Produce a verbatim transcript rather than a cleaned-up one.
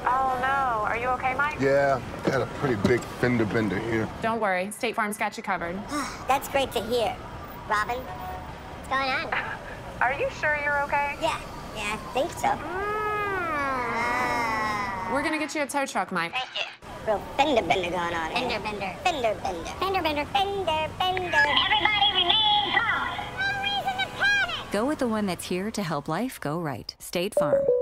Oh, no. Are you okay, Mike? Yeah, got a pretty big fender bender here. Don't worry. State Farm's got you covered. That's great to hear. Robin, what's going on? Are you sure you're okay? Yeah, yeah, I think so. Mm. We're gonna get you a tow truck, Mike. Thank you. Real fender bender going on here. Fender bender. Fender bender. Fender bender. Fender bender. Everybody remain calm. No reason to panic. Go with the one that's here to help life go right. State Farm.